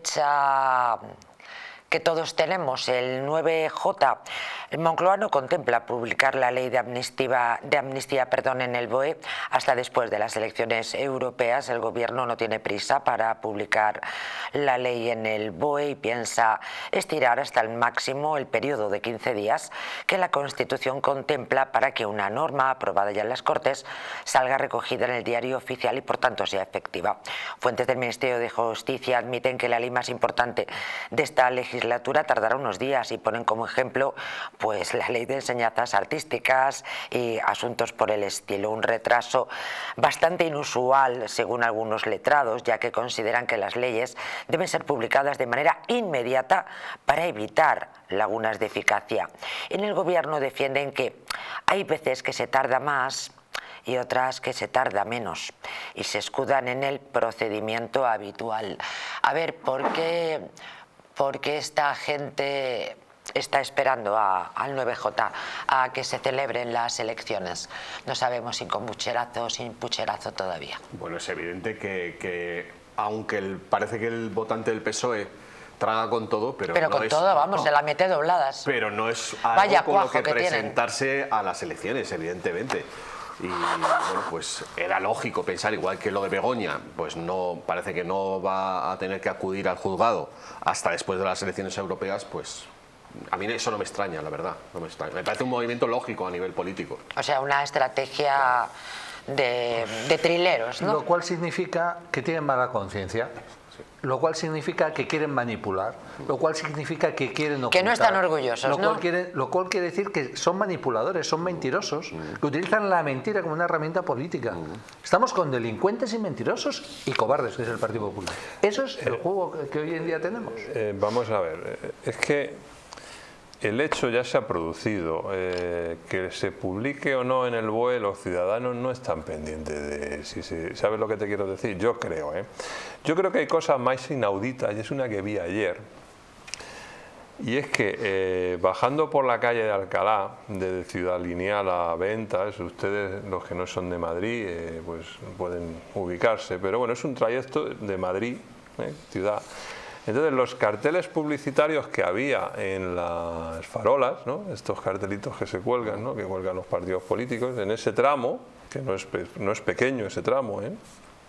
fecha que todos tenemos, el nueve J. El Moncloa no contempla publicar la ley de amnistía, de amnistía perdón, en el B O E hasta después de las elecciones europeas. El Gobierno no tiene prisa para publicar la ley en el B O E y piensa estirar hasta el máximo el periodo de quince días que la Constitución contempla para que una norma aprobada ya en las Cortes salga recogida en el Diario Oficial y por tanto sea efectiva. Fuentes del Ministerio de Justicia admiten que la ley más importante de esta legislatura tardará unos días y ponen como ejemplo pues la ley de enseñanzas artísticas y asuntos por el estilo. Un retraso bastante inusual según algunos letrados, ya que consideran que las leyes deben ser publicadas de manera inmediata para evitar lagunas de eficacia. En el Gobierno defienden que hay veces que se tarda más y otras que se tarda menos y se escudan en el procedimiento habitual. A ver, ¿por qué, por qué esta gente está esperando a, al nueve J a que se celebren las elecciones? No sabemos si con pucherazo o sin pucherazo todavía. Bueno, es evidente que, que aunque el, parece que el votante del P S O E traga con todo, pero, pero no con es, todo, vamos, no, se la mete dobladas. Pero no es algo Vaya con lo cuajo que, que presentarse tienen a las elecciones, evidentemente. Y bueno, pues era lógico pensar, igual que lo de Begoña, pues no parece que no va a tener que acudir al juzgado hasta después de las elecciones europeas, pues a mí eso no me extraña, la verdad, no me extraña. Me parece un movimiento lógico a nivel político. O sea, una estrategia de, de trileros, ¿no? Lo cual significa que tienen mala conciencia. Lo cual significa que quieren manipular, lo cual significa que quieren ocultar. Que no están orgullosos, lo ¿no? Cual quiere, lo cual quiere decir que son manipuladores, son mentirosos, que utilizan la mentira como una herramienta política. Estamos con delincuentes y mentirosos y cobardes, que es el Partido Popular. Eso es el juego que, que hoy en día tenemos. Eh, vamos a ver, es que el hecho ya se ha producido. Eh, que se publique o no en el B O E, los ciudadanos no están pendientes de si se... ¿Sabes lo que te quiero decir? Yo creo, ¿eh? Yo creo que hay cosas más inauditas, y es una que vi ayer. Y es que eh, bajando por la calle de Alcalá, de Ciudad Lineal a Ventas, ustedes, los que no son de Madrid, eh, pues pueden ubicarse. Pero bueno, es un trayecto de Madrid, ¿eh? Ciudad. Entonces los carteles publicitarios que había en las farolas, ¿no? Estos cartelitos que se cuelgan, ¿no? Que cuelgan los partidos políticos, en ese tramo, que no es, no es pequeño ese tramo, ¿eh?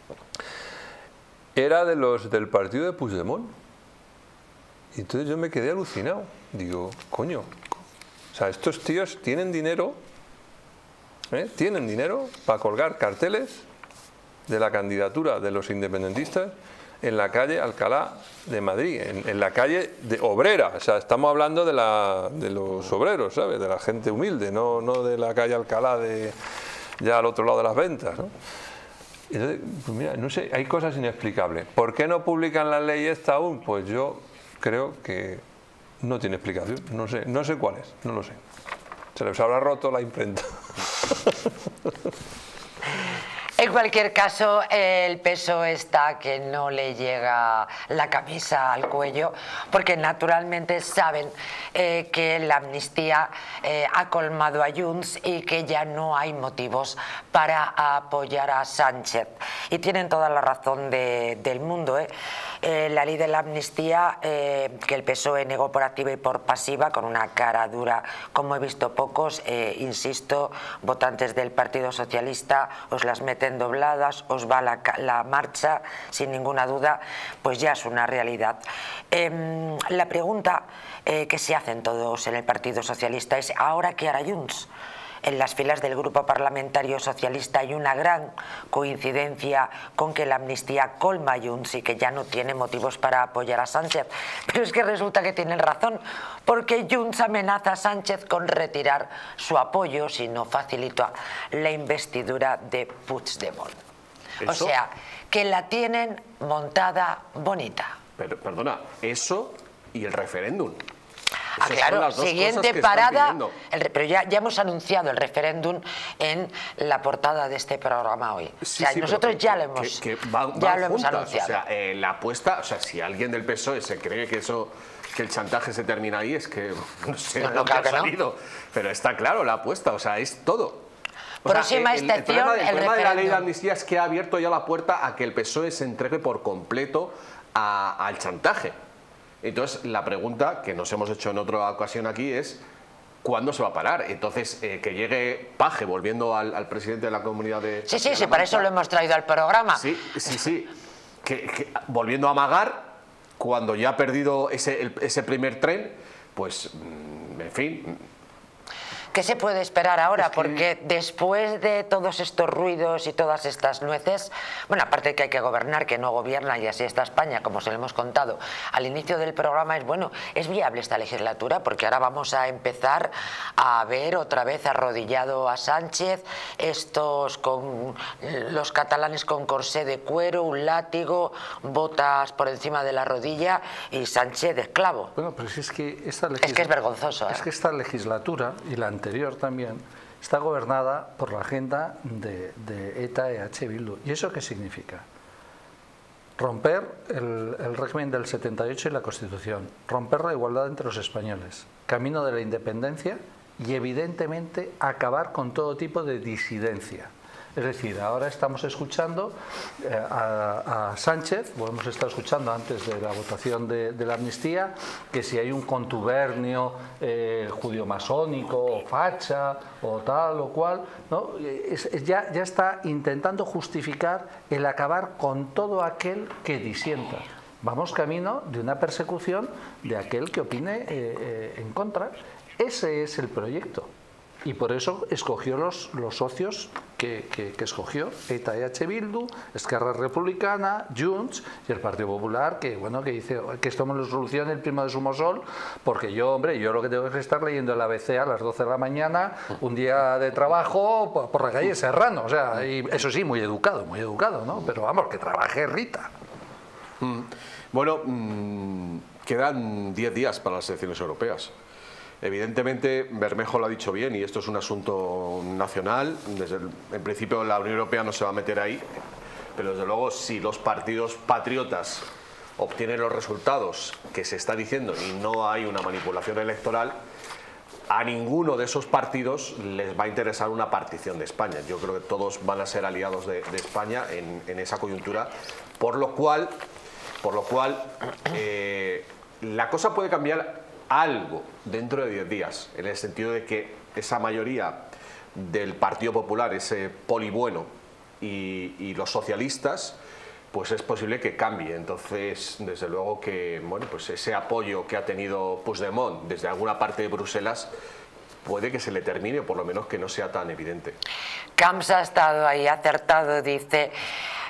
Era de los del partido de Puigdemont. Y entonces yo me quedé alucinado. Digo, coño, o sea, estos tíos tienen dinero, ¿eh? Tienen dinero para colgar carteles de la candidatura de los independentistas en la calle Alcalá de Madrid, en, en la calle de obrera, o sea, estamos hablando de, la, de los obreros, ¿sabes? De la gente humilde, no, no de la calle Alcalá de ya al otro lado de las ventas, ¿no? Entonces, pues mira, no sé, hay cosas inexplicables. ¿Por qué no publican la ley esta aún? Pues yo creo que no tiene explicación, no sé, no sé cuál es, no lo sé. Se les habrá roto la imprenta. En cualquier caso, el P S O E está que no le llega la camisa al cuello, porque naturalmente saben eh, que la amnistía eh, ha colmado a Junts y que ya no hay motivos para apoyar a Sánchez. Y tienen toda la razón de, del mundo, ¿eh? Eh, la ley de la amnistía eh, que el P S O E negó por activa y por pasiva, con una cara dura como he visto pocos, eh, insisto, votantes del Partido Socialista os las meten dobladas, os va la, la marcha sin ninguna duda, pues ya es una realidad. Eh, la pregunta eh, que se hacen todos en el Partido Socialista es ¿ahora qué hará Junts? En las filas del Grupo Parlamentario Socialista hay una gran coincidencia con que la amnistía colma a Junts y que ya no tiene motivos para apoyar a Sánchez. Pero es que resulta que tienen razón, porque Junts amenaza a Sánchez con retirar su apoyo si no facilita la investidura de Puigdemont. ¿Eso? O sea, que la tienen montada bonita. Pero, perdona, eso y el referéndum. Ah, claro, siguiente parada, el, pero ya, ya hemos anunciado el referéndum en la portada de este programa hoy. Sí, o sea, sí, nosotros que, ya lo hemos, que, que van, ya van lo hemos juntas. anunciado. O sea, eh, la apuesta, o sea, si alguien del P S O E se cree que eso, que el chantaje se termina ahí, es que no sé no, no, no, dónde ha claro salido. No. Pero está claro la apuesta, o sea, es todo. O Próxima sea, el, estación, el problema, el el problema de la ley de referéndum. amnistía es que ha abierto ya la puerta a que el P S O E se entregue por completo a, al chantaje. Entonces, la pregunta que nos hemos hecho en otra ocasión aquí es ¿cuándo se va a parar? Entonces, eh, que llegue Paje, volviendo al, al presidente de la Comunidad de... Sí, sí, sí, para eso lo hemos traído al programa. Sí, sí, sí. Que, que, volviendo a amagar, cuando ya ha perdido ese, el, ese primer tren, pues, en fin... ¿Qué se puede esperar ahora? Es que... Porque después de todos estos ruidos y todas estas nueces, bueno, aparte de que hay que gobernar, que no gobierna y así está España, como se lo hemos contado al inicio del programa, es bueno, ¿es viable esta legislatura? Porque ahora vamos a empezar a ver otra vez arrodillado a Sánchez, estos con los catalanes con corsé de cuero, un látigo, botas por encima de la rodilla y Sánchez de esclavo. Bueno, pero si es que esta legislatura... Es que es vergonzoso. ¿eh? Es que esta legislatura y la anterior también está gobernada por la agenda de, de ETA y H. Bildu. ¿Y eso qué significa? Romper el, el régimen del setenta y ocho y la Constitución, romper la igualdad entre los españoles, camino de la independencia y evidentemente acabar con todo tipo de disidencia. Es decir, ahora estamos escuchando eh, a, a Sánchez, o hemos estado escuchando antes de la votación de, de la amnistía, que si hay un contubernio eh, judío-masónico o facha o tal o cual, ¿no? es, es, ya, ya está intentando justificar el acabar con todo aquel que disienta. Vamos camino de una persecución de aquel que opine eh, eh, en contra. Ese es el proyecto. Y por eso escogió los, los socios que, que, que escogió, ETA y H. Bildu, Esquerra Republicana, Junts y el Partido Popular, que bueno, que dice que esto me lo solucione el primo de Somosol, porque yo, hombre, yo lo que tengo que estar leyendo el A B C a las doce de la mañana, un día de trabajo por, por la calle Serrano, o sea, y eso sí, muy educado, muy educado, ¿no? Pero vamos, que trabaje Rita. Mm. Bueno, mmm, quedan diez días para las elecciones europeas. Evidentemente, Bermejo lo ha dicho bien y esto es un asunto nacional. Desde el, en principio la Unión Europea no se va a meter ahí, pero desde luego si los partidos patriotas obtienen los resultados que se está diciendo y no hay una manipulación electoral, a ninguno de esos partidos les va a interesar una partición de España. Yo creo que todos van a ser aliados de, de España en, en esa coyuntura, por lo cual, por lo cual eh, la cosa puede cambiar algo dentro de diez días, en el sentido de que esa mayoría del Partido Popular, ese polibueno y, y los socialistas, pues es posible que cambie. Entonces, desde luego que bueno, pues ese apoyo que ha tenido Puigdemont desde alguna parte de Bruselas puede que se le termine, o por lo menos que no sea tan evidente. Camps ha estado ahí acertado, dice...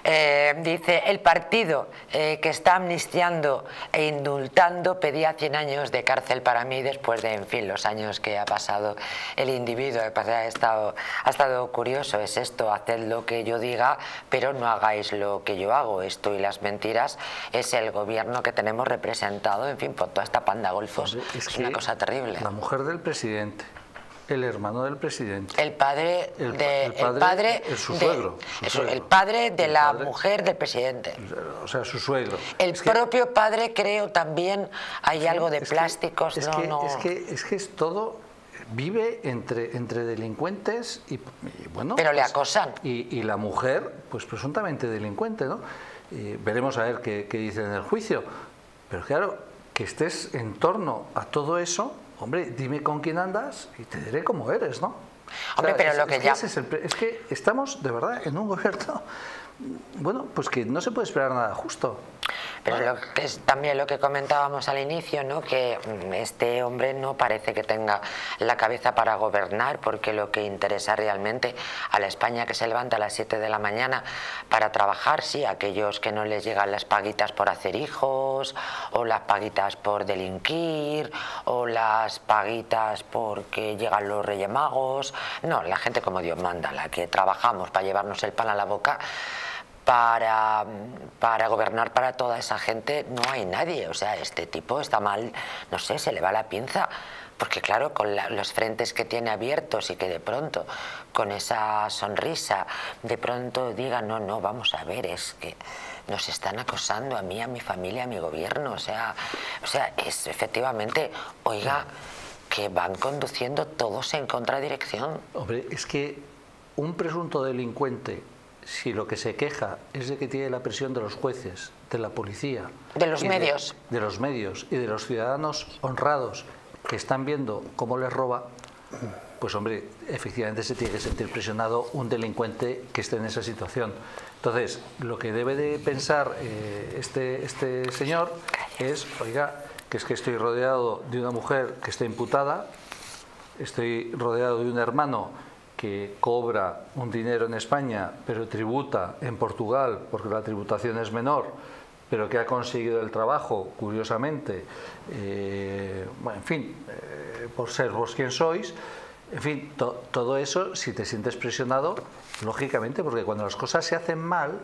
Eh, dice, el partido eh, que está amnistiando e indultando pedía cien años de cárcel para mí después de, en fin, los años que ha pasado el individuo. Ha estado, ha estado curioso, es esto, haced lo que yo diga, pero no hagáis lo que yo hago. Esto y las mentiras es el gobierno que tenemos representado, en fin, por toda esta panda golfos. Hombre, es, es una cosa terrible. La mujer del presidente, el hermano del presidente, el padre el, de el padre, el padre el, su de, suegro, su suegro, el padre de el la padre, mujer del presidente, o sea, su suegro. El es propio que, padre, creo, también hay sí, algo de es plásticos. Que, es, no, que, no. es que es que es todo, vive entre entre delincuentes y, y bueno. Pero le pues, acosan. Y, y la mujer, pues presuntamente delincuente, ¿no? Y veremos a ver qué, qué dice en el juicio. Pero claro, que estés en torno a todo eso. Hombre, dime con quién andas y te diré cómo eres, ¿no? Hombre, o sea, pero es, lo que es ya... Que es, el, es que estamos, de verdad, en un gobierno, bueno, pues que no se puede esperar nada justo. Pero lo que es también lo que comentábamos al inicio, ¿no? Que este hombre no parece que tenga la cabeza para gobernar, porque lo que interesa realmente a la España que se levanta a las siete de la mañana para trabajar, sí, a aquellos que no les llegan las paguitas por hacer hijos, o las paguitas por delinquir, o las paguitas porque llegan los Reyes Magos. No, la gente como Dios manda, la que trabajamos para llevarnos el pan a la boca. Para, para gobernar para toda esa gente no hay nadie. O sea, este tipo está mal, no sé, se le va la pinza. Porque claro, con la, los frentes que tiene abiertos y que de pronto, con esa sonrisa, de pronto diga, no, no, vamos a ver, es que nos están acosando a mí, a mi familia, a mi gobierno. O sea, o sea es efectivamente, oiga, que van conduciendo todos en contradirección. Hombre, es que un presunto delincuente, si lo que se queja es de que tiene la presión de los jueces, de la policía, de los medios, de, de los medios y de los ciudadanos honrados que están viendo cómo les roba, pues hombre, efectivamente se tiene que sentir presionado un delincuente que esté en esa situación. Entonces, lo que debe de pensar eh, este, este señor es, oiga, que es que estoy rodeado de una mujer que está imputada, estoy rodeado de un hermano que cobra un dinero en España, pero tributa en Portugal, porque la tributación es menor, pero que ha conseguido el trabajo, curiosamente, eh, bueno, en fin, eh, por ser vos quien sois, en fin, to, todo eso, si te sientes presionado, lógicamente, porque cuando las cosas se hacen mal,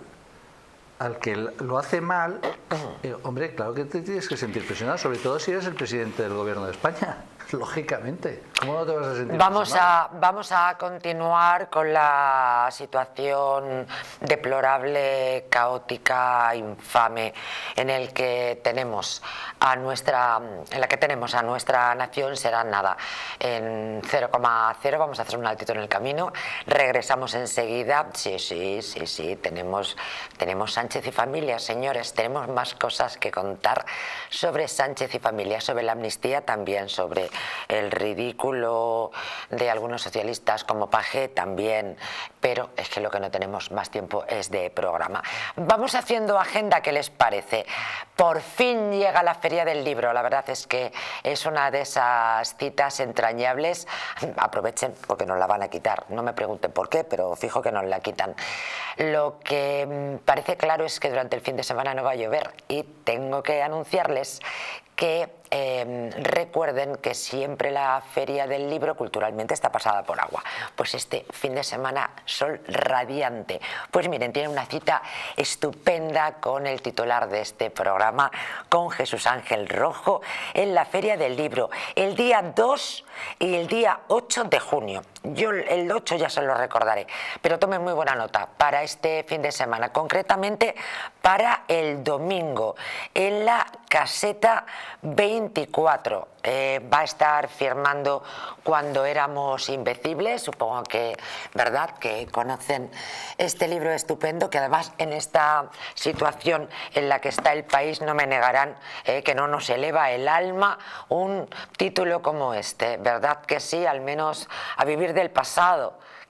al que lo hace mal, eh, hombre, claro que te tienes que sentir presionado, sobre todo si eres el presidente del gobierno de España. Lógicamente, ¿cómo no te vas a sentir? Vamos a, vamos a continuar con la situación deplorable, caótica, infame en el que tenemos a nuestra, en la que tenemos a nuestra nación. Será nada en cero coma cero. Vamos a hacer un altito en el camino. Regresamos enseguida. Sí, sí, sí, sí. Tenemos, tenemos Sánchez y familia, señores. Tenemos más cosas que contar sobre Sánchez y familia, sobre la amnistía, también sobre el ridículo de algunos socialistas como Pagé también, pero es que lo que no tenemos más tiempo es de programa. Vamos haciendo agenda, ¿qué les parece? Por fin llega la Feria del Libro, la verdad es que es una de esas citas entrañables. Aprovechen porque nos la van a quitar, no me pregunten por qué, pero fijo que nos la quitan. Lo que parece claro es que durante el fin de semana no va a llover y tengo que anunciarles que eh, recuerden que siempre la Feria del Libro culturalmente está pasada por agua. Pues este fin de semana, sol radiante. Pues miren, tiene una cita estupenda con el titular de este programa, con Jesús Ángel Rojo, en la Feria del Libro, el día dos y el día ocho de junio. Yo el ocho ya se lo recordaré, pero tomen muy buena nota para este fin de semana, concretamente para el domingo, en la Caseta veinticuatro. Eh, va a estar firmando Cuando éramos invencibles, supongo que, ¿verdad?, que conocen este libro estupendo, que además en esta situación en la que está el país no me negarán eh, que no nos eleva el alma un título como este, ¿verdad que sí? Al menos a vivir del pasado,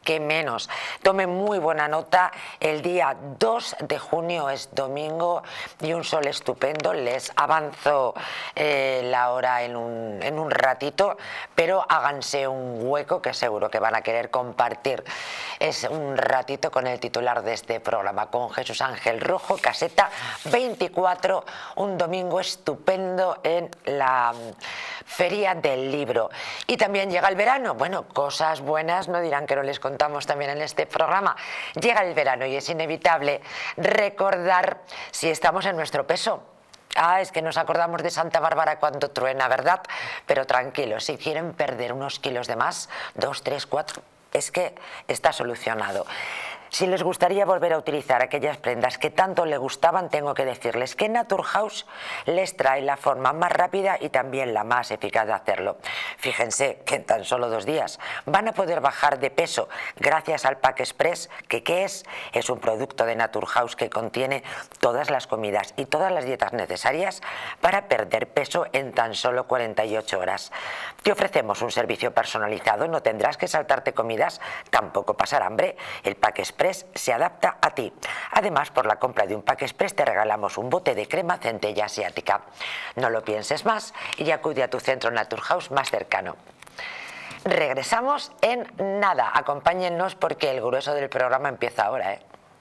que menos. Tome muy buena nota, el día dos de junio es domingo y un sol estupendo. Les avanzo eh, la hora en un, en un ratito, pero háganse un hueco que seguro que van a querer compartir. Es un ratito con el titular de este programa, con Jesús Ángel Rojo, caseta veinticuatro, un domingo estupendo en la Feria del Libro. Y también llega el verano. Bueno, cosas buenas no dirán que no les contamos también en este programa. Llega el verano y es inevitable recordar si estamos en nuestro peso. Ah, es que nos acordamos de Santa Bárbara cuando truena, ¿verdad? Pero tranquilos, si quieren perder unos kilos de más, dos, tres, cuatro, es que está solucionado. Si les gustaría volver a utilizar aquellas prendas que tanto les gustaban, tengo que decirles que Naturhaus les trae la forma más rápida y también la más eficaz de hacerlo. Fíjense que en tan solo dos días van a poder bajar de peso gracias al Pack Express, que ¿qué es? Es un producto de Naturhaus que contiene todas las comidas y todas las dietas necesarias para perder peso en tan solo cuarenta y ocho horas. Te ofrecemos un servicio personalizado, no tendrás que saltarte comidas, tampoco pasar hambre. El Pack Express se adapta a ti. Además, por la compra de un Pack Express te regalamos un bote de crema centella asiática. No lo pienses más y acude a tu centro Naturhaus más cercano. Regresamos en nada. Acompáñennos porque el grueso del programa empieza ahora, ¿eh?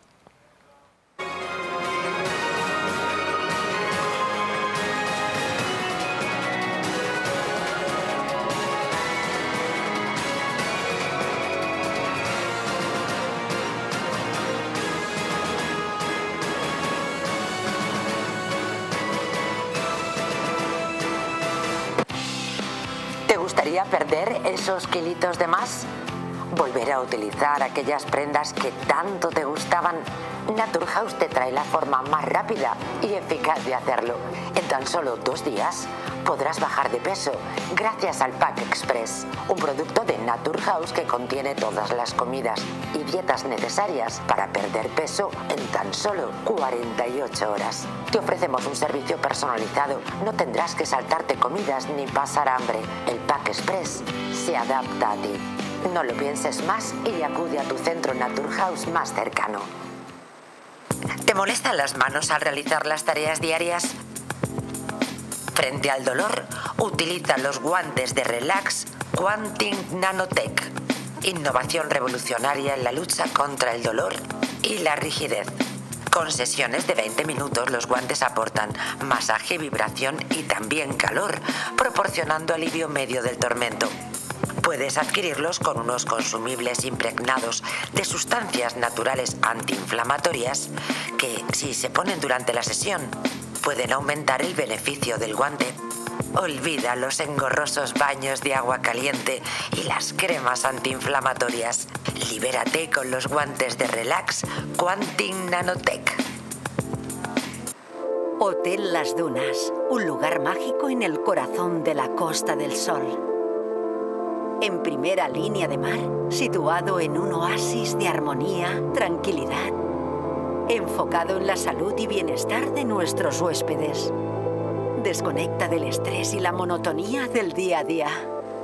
¿Te gustaría perder esos kilitos de más? ¿Volver a utilizar aquellas prendas que tanto te gustaban? Naturhaus te trae la forma más rápida y eficaz de hacerlo. En tan solo dos días podrás bajar de peso gracias al Pack Express, un producto de Naturhaus que contiene todas las comidas y dietas necesarias para perder peso en tan solo cuarenta y ocho horas. Te ofrecemos un servicio personalizado, no tendrás que saltarte comidas ni pasar hambre. El Pack Express se adapta a ti. No lo pienses más y acude a tu centro Naturhaus más cercano. ¿Te molestan las manos al realizar las tareas diarias? Frente al dolor, utiliza los guantes de Relax Quantum Nanotech. Innovación revolucionaria en la lucha contra el dolor y la rigidez. Con sesiones de veinte minutos, los guantes aportan masaje, vibración y también calor, proporcionando alivio en medio del tormento. Puedes adquirirlos con unos consumibles impregnados de sustancias naturales antiinflamatorias que, si se ponen durante la sesión, pueden aumentar el beneficio del guante. Olvida los engorrosos baños de agua caliente y las cremas antiinflamatorias. Libérate con los guantes de Relax Quantum Nanotech. Hotel Las Dunas, un lugar mágico en el corazón de la Costa del Sol. En primera línea de mar, situado en un oasis de armonía, tranquilidad, enfocado en la salud y bienestar de nuestros huéspedes. Desconecta del estrés y la monotonía del día a día.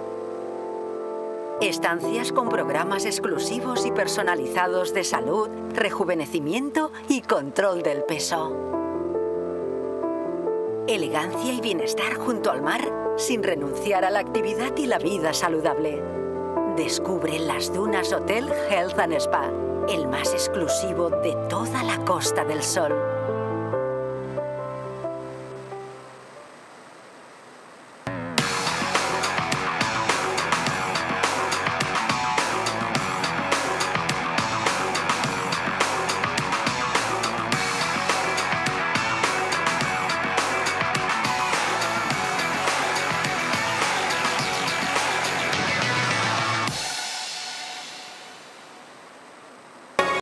Estancias con programas exclusivos y personalizados de salud, rejuvenecimiento y control del peso. Elegancia y bienestar junto al mar, sin renunciar a la actividad y la vida saludable. Descubre Las Dunas Hotel Health and Spa, el más exclusivo de toda la Costa del Sol.